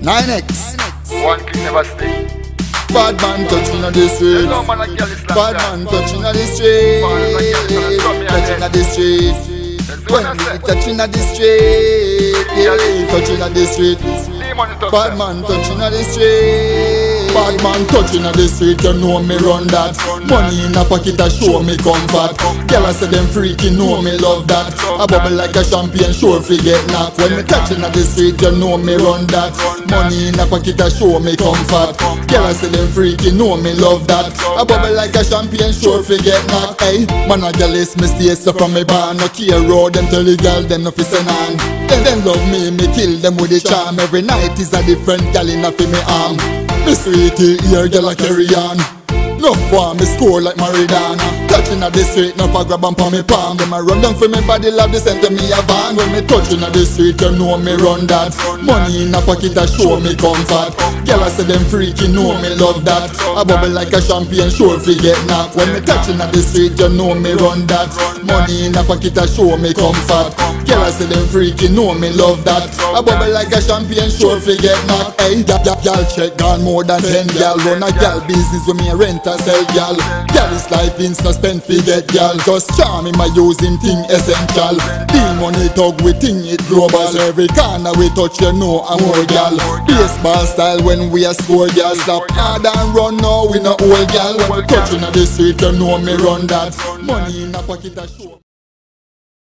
9X. One click never stay. Bad man touching on the street. No man a girl is like Bad that. man touching on the street. Touching on the street. When we touching on the street. Yeah, touching on the street. Bad man touching on the street. Bad man touching on the street, you know me run that. Money in a pocket a show me comfort. Girl I say them freaky, know me love that. I bubble like a champagne, sure forget knock. When me touching on the street, you know me run that. Money in a pocket a show me comfort. Girl I say them freaky, know me love that. I bubble like a champagne, sure forget knock. Hey, man a girl is me stay so from me barn. No care road, them tell the girl them no fi send on. Them love me kill them with the charm. Every night is a different girl in a fi me arm. Me sweetie, here girl I carry on. No for me score like Maradona. Touching at the street, no for grab and pa me palm. Them a run down for me body, love the center me a van. When me touching at the street, you know me run that. Money in a pocket a show me comfort. Girl I say them freaky, know me love that. I bubble like a champagne, sure forget knock. When me touching at the street, you know me run that. Money in a pocket a show me comfort. Girl I say them freaky, know me love that. I bubble like a champagne, sure forget knock. Hey, girl check gone more than 10 gal. Run a gal business with me a rent a sell gal. Gal is life in suspend forget gal. Just charm him a using thing essential. D-money talk we think it global. Every corner we touch you know a more gal. Baseball style when we a score gal. Stop hard and run now we no old gal. When we touching at the street you know me run that. Money in a pocket a show.